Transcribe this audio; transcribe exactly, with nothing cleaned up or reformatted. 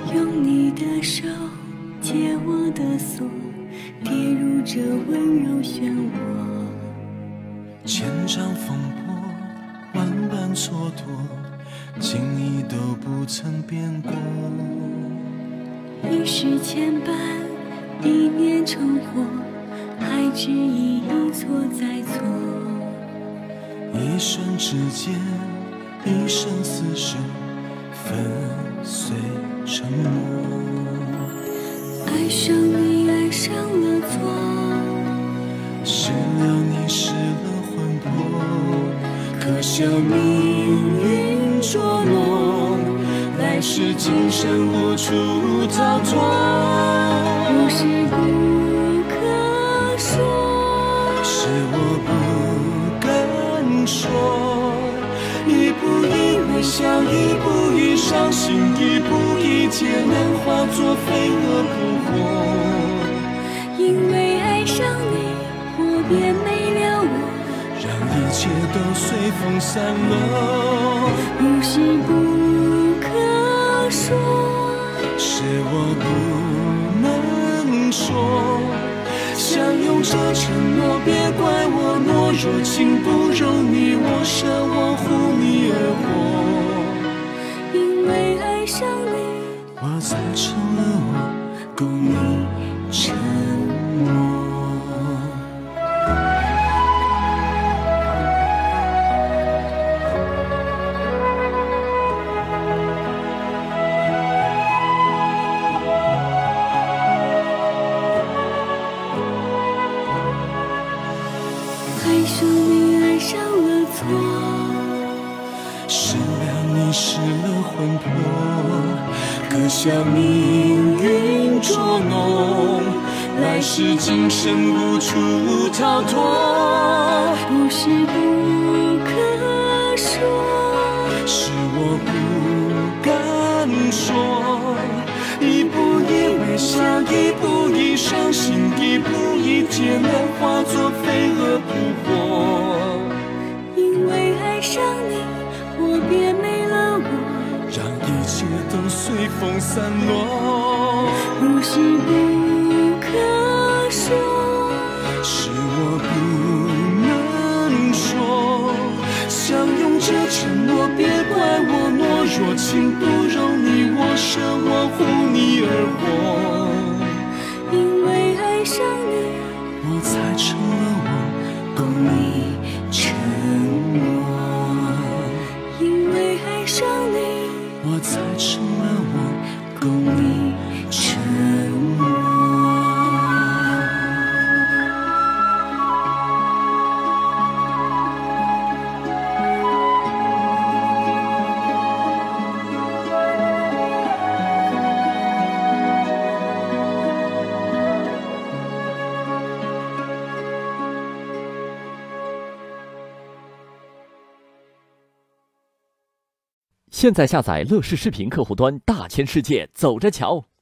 用你的手解我的锁，跌入这温柔漩涡。 千丈风波，万般蹉跎，情意都不曾变过。 一世牵绊，一念成祸，还执意一错再错。 一瞬之间，一生厮守，粉碎沉默。 爱上你，爱上了错， 失了你，失了魂魄。可笑命运捉弄，来世今生无处逃脱。 不是不可说， 是我不敢说。一步一微笑，一步一伤心，一步一劫难，化作飞蛾扑火。 因为爱上你，我便没了我， 让一切都随风散落。 不是不可说， 是我不能说。相拥着承诺，别怪我懦弱，情不容你我，舍我护你而活。 因为爱上你， 我才成了我，共你沉默。 爱上你，爱上了错， 失了你，失了魂魄。可笑命运捉弄，来世今生无处逃脱。 不是不可说， 是我不敢说。一步一微笑，一步一伤心，一步一劫难，化作飞蛾扑火。 因为爱上你，我便没了我， 让一切都随风散落。 不是不可说， 是我不能说。相拥着承诺，别怪我懦弱，情不容你我，舍我护你而活。 因为爱上你， 我才成了我，共你沉默。 因为爱上你， 我才成了我，共你沉默。 现在下载乐视视频客户端，大千世界走着瞧。